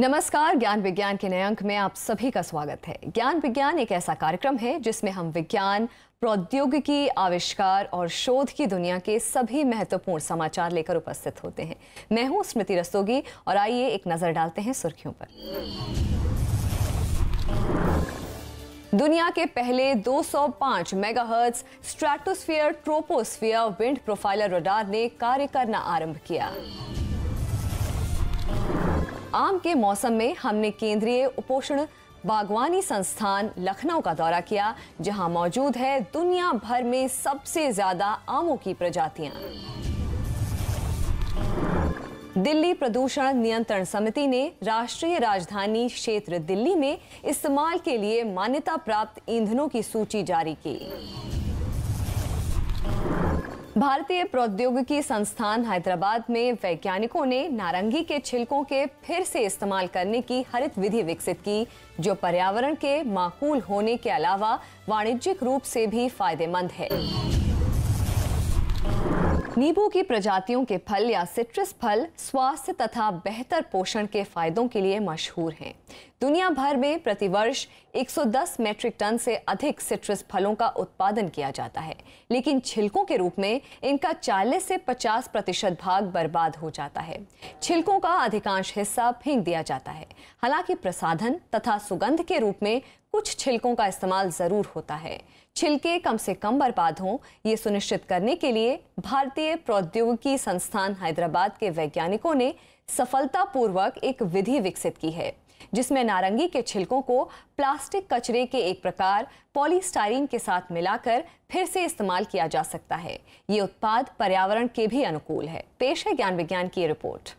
नमस्कार, ज्ञान विज्ञान के नए अंक में आप सभी का स्वागत है। ज्ञान विज्ञान एक ऐसा कार्यक्रम है जिसमें हम विज्ञान, प्रौद्योगिकी, आविष्कार और शोध की दुनिया के सभी महत्वपूर्ण समाचार लेकर उपस्थित होते हैं। मैं हूं स्मृति रस्तोगी और आइए एक नजर डालते हैं सुर्खियों पर। दुनिया के पहले 205 megahertz stratosphere troposphere wind profiler radar ने कार्य करना आरंभ किया। आम के मौसम में हमने केंद्रीय उपोष्ण बागवानी संस्थान लखनऊ का दौरा किया, जहां मौजूद है दुनिया भर में सबसे ज्यादा आमों की प्रजातियां। दिल्ली प्रदूषण नियंत्रण समिति ने राष्ट्रीय राजधानी क्षेत्र दिल्ली में इस्तेमाल के लिए मान्यता प्राप्त ईंधनों की सूची जारी की। भारतीय प्रौद्योगिकी संस्थान हैदराबाद में वैज्ञानिकों ने नारंगी के छिलकों के फिर से इस्तेमाल करने की हरित विधि विकसित की, जो पर्यावरण के माकूल होने के अलावा वाणिज्यिक रूप से भी फायदेमंद है। नींबू की प्रजातियों के फल या सिट्रस फल स्वास्थ्य तथा बेहतर पोषण के फायदों के लिए मशहूर हैं। दुनिया भर में प्रतिवर्ष 110 मीट्रिक टन से अधिक सिट्रस फलों का उत्पादन किया जाता है, लेकिन छिलकों के रूप में इनका 40 से 50% भाग बर्बाद हो जाता है। छिलकों का अधिकांश हिस्सा फेंक दिया जाता है। हालांकि प्रसाधन तथा सुगंध के रूप में कुछ छिलकों का इस्तेमाल जरूर होता है। छिलके कम से कम बर्बाद हों, ये सुनिश्चित करने के लिए भारतीय प्रौद्योगिकी संस्थान हैदराबाद के वैज्ञानिकों ने सफलतापूर्वक एक विधि विकसित की है, जिसमें नारंगी के छिलकों को प्लास्टिक कचरे के एक प्रकार पॉलीस्टाइरीन के साथ मिलाकर फिर से इस्तेमाल किया जा सकता है। ये उत्पाद पर्यावरण के भी अनुकूल है। पेश है ज्ञान विज्ञान की रिपोर्ट।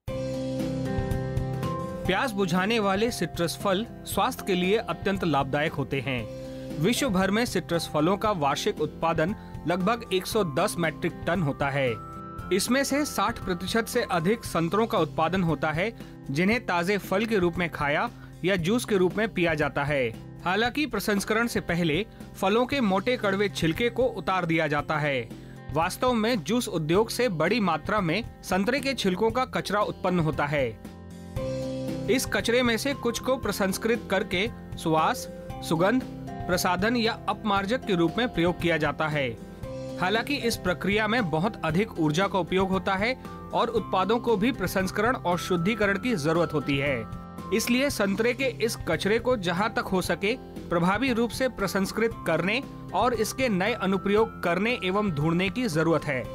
प्यास बुझाने वाले सिट्रस फल स्वास्थ्य के लिए अत्यंत लाभदायक होते हैं। विश्व भर में सिट्रस फलों का वार्षिक उत्पादन लगभग 110 मीट्रिक टन होता है। इसमें से 60% से अधिक संतरों का उत्पादन होता है, जिन्हें ताजे फल के रूप में खाया या जूस के रूप में पिया जाता है। हालांकि प्रसंस्करण से पहले फलों के मोटे कड़वे छिलके को उतार दिया जाता है। वास्तव में जूस उद्योग से बड़ी मात्रा में संतरे के छिलकों का कचरा उत्पन्न होता है। इस कचरे में से कुछ को प्रसंस्कृत करके सुवास, सुगंध, प्रसाधन या अपमार्जक के रूप में प्रयोग किया जाता है। हालांकि इस प्रक्रिया में बहुत अधिक ऊर्जा का उपयोग होता है और उत्पादों को भी प्रसंस्करण और शुद्धिकरण की जरूरत होती है। इसलिए संतरे के इस कचरे को जहां तक हो सके प्रभावी रूप से प्रसंस्कृत करने और इसके नए अनुप्रयोग करने एवं ढूंढने की जरूरत है।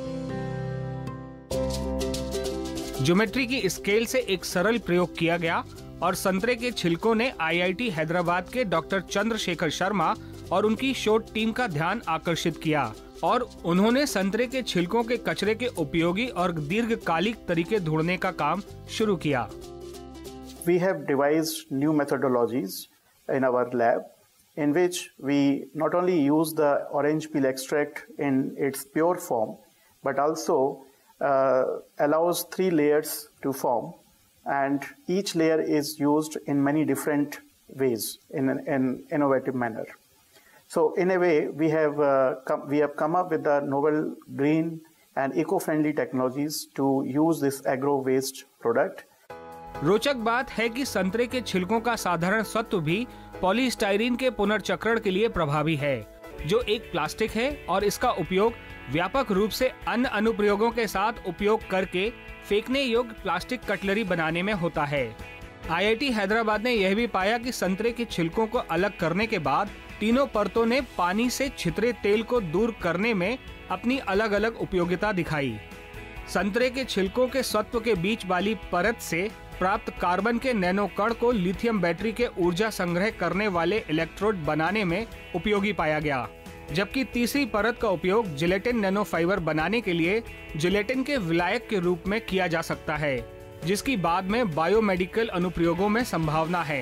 ज्योमेट्री की स्केल से एक सरल प्रयोग किया गया और संतरे के छिलकों ने आईआईटी हैदराबाद के डॉक्टर चंद्रशेखर शर्मा और उनकी शोध टीम का ध्यान आकर्षित किया और उन्होंने संतरे के छिलकों के कचरे के उपयोगी और दीर्घकालिक तरीके ढूंढने का काम शुरू किया। We have devised new methodologies in our lab in which we not only use the orange peel extract in its pure form but also allows 3 layers to form, and each layer is used in many different ways in an innovative manner. So in a way we have come up with the novel green and eco-friendly technologies to use this agro waste product. रोचक बात है कि संतरे के छिलकों का साधारण सत्व भी पॉलीस्टाइरीन के पुनर्चक्रण के लिए प्रभावी है, जो एक प्लास्टिक है और इसका उपयोग व्यापक रूप से अन्य अनुप्रयोगों के साथ उपयोग करके फेंकने योग्य प्लास्टिक कटलरी बनाने में होता है। आईआईटी हैदराबाद ने यह भी पाया कि संतरे के छिलकों को अलग करने के बाद तीनों परतों ने पानी से छितरे तेल को दूर करने में अपनी अलग अलग उपयोगिता दिखाई। संतरे के छिलकों के सत्व के बीच वाली परत से प्राप्त कार्बन के नैनो कण को लिथियम बैटरी के ऊर्जा संग्रह करने वाले इलेक्ट्रोड बनाने में उपयोगी पाया गया, जबकि तीसरी परत का उपयोग जिलेटिन नैनो फाइबर बनाने के लिए जिलेटिन के विलायक के रूप में किया जा सकता है, जिसकी बाद में बायोमेडिकल अनुप्रयोगों में संभावना है।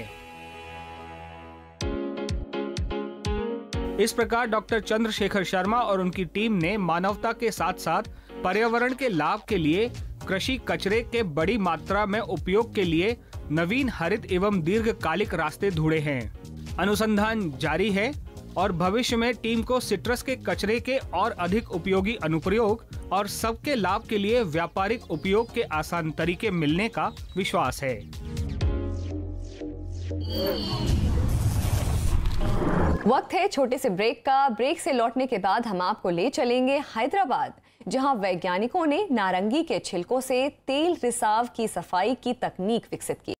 इस प्रकार डॉक्टर चंद्रशेखर शर्मा और उनकी टीम ने मानवता के साथ साथ पर्यावरण के लाभ के लिए कृषि कचरे के बड़ी मात्रा में उपयोग के लिए नवीन हरित एवं दीर्घकालिक रास्ते ढूंढे हैं। अनुसंधान जारी है और भविष्य में टीम को सिट्रस के कचरे के और अधिक उपयोगी अनुप्रयोग और सबके लाभ के लिए व्यापारिक उपयोग के आसान तरीके मिलने का विश्वास है। वक्त है छोटे से ब्रेक का। ब्रेक से लौटने के बाद हम आपको ले चलेंगे हैदराबाद, जहां वैज्ञानिकों ने नारंगी के छिलकों से तेल रिसाव की सफाई की तकनीक विकसित की